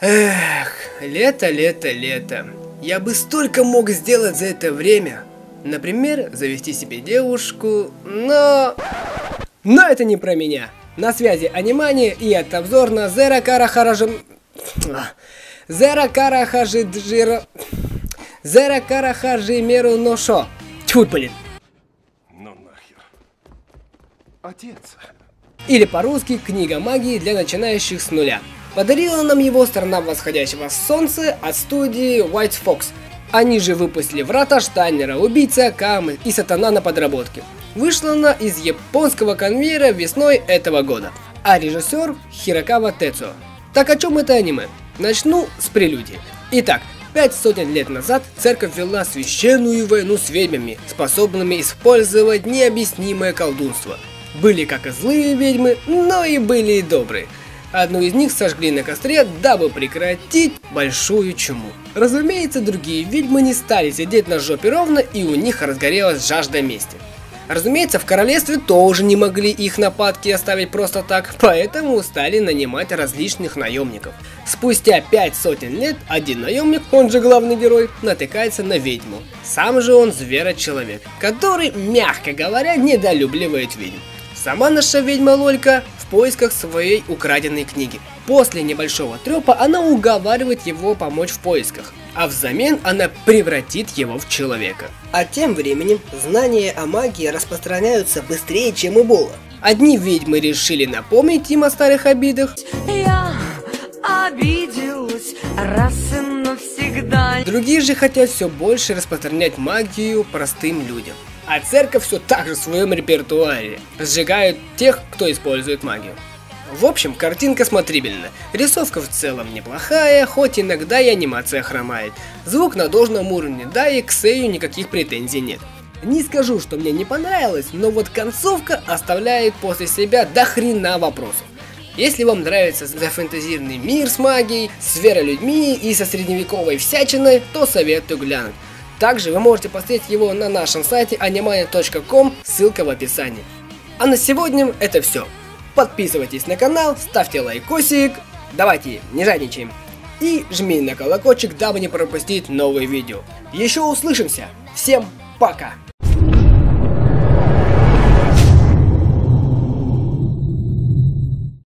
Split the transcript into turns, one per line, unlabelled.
Эх, лето, лето, лето. Я бы столько мог сделать за это время. Например, завести себе девушку, но это не про меня. На связи Анимания и это обзор на Зера Карахажимеру Ношо. Тьфу, блин.
Ну нахер. Отец.
Или по-русски книга магии для начинающих с нуля. Подарила нам его Страна восходящего солнца от студии White Fox. Они же выпустили Врата Штайнера, Убийца Акаме и Сатана на подработке. Вышла она из японского конвейера весной этого года. А режиссер Хирокава Тецуо. Так о чем это аниме? Начну с прелюдии. Итак, 500 лет назад церковь вела священную войну с ведьмами, способными использовать необъяснимое колдунство. Были как и злые ведьмы, но и были и добрые. Одну из них сожгли на костре, дабы прекратить большую чуму. Разумеется, другие ведьмы не стали сидеть на жопе ровно, и у них разгорелась жажда мести. Разумеется, в королевстве тоже не могли их нападки оставить просто так, поэтому стали нанимать различных наемников. Спустя 500 лет один наемник, он же главный герой, натыкается на ведьму. Сам же он зверочеловек, который, мягко говоря, недолюбливает ведьм. Сама наша ведьма Лолька в поисках своей украденной книги. После небольшого трёпа она уговаривает его помочь в поисках, а взамен она превратит его в человека.
А тем временем знания о магии распространяются быстрее, чем эбола.
Одни ведьмы решили напомнить им о старых обидах.
Я обиделась раз и навсегда.
Другие же хотят все больше распространять магию простым людям. А церковь все так же в своем репертуаре сжигают тех, кто использует магию. В общем, картинка смотрибельна. Рисовка в целом неплохая, хоть иногда и анимация хромает. Звук на должном уровне, да и к Сею никаких претензий нет. Не скажу, что мне не понравилось, но вот концовка оставляет после себя до хрена вопросов. Если вам нравится зафэнтезированный мир с магией, с зверолюдьми и со средневековой всячиной, то советую глянуть. Также вы можете посмотреть его на нашем сайте animania.com, ссылка в описании. А на сегодня это все. Подписывайтесь на канал, ставьте лайкосик, давайте не жадничаем. И жми на колокольчик, дабы не пропустить новые видео. Еще услышимся. Всем пока!